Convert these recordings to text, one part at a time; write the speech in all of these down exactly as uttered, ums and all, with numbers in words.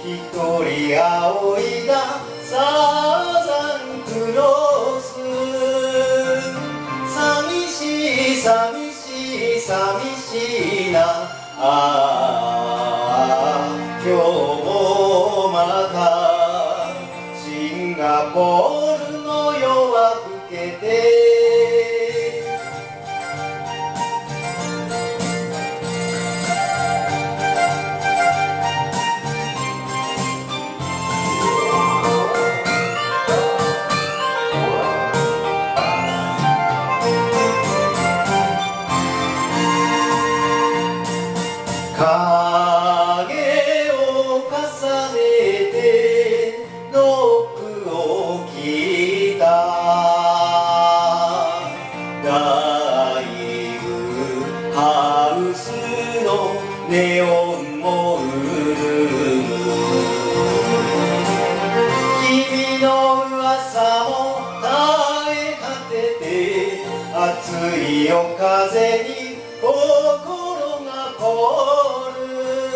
一人仰いだサザンクロス。寂しい寂しい寂しいな、ああ今日もまたシンガポールの夜は更けて。影を重ねてノックを聞いた。ライブハウスのネオンもうるむ。君の噂も耐え果てて、熱い夜風に心が凍る。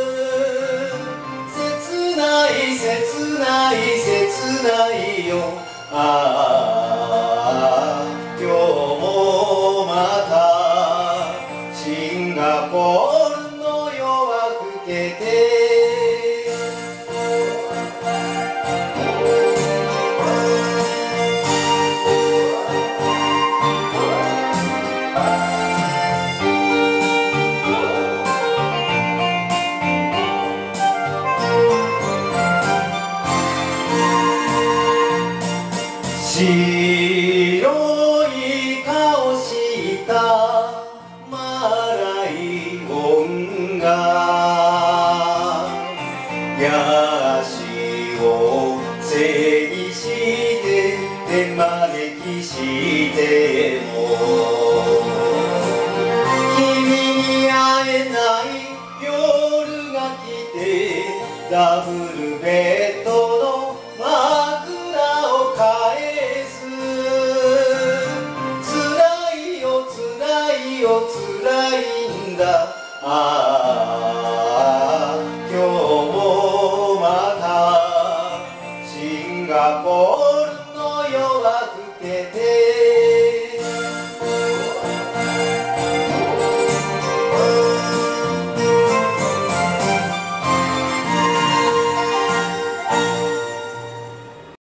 切ない切ない切ないよ、ああ今日もまたシンガポールの夜は更けて。白い顔したマライオンがヤシを背にして手招きしても君に会えない夜が来て、ダブルベッドの枕を返す。辛いよ辛いよ辛いんだ、ああ今日もまたシンガポール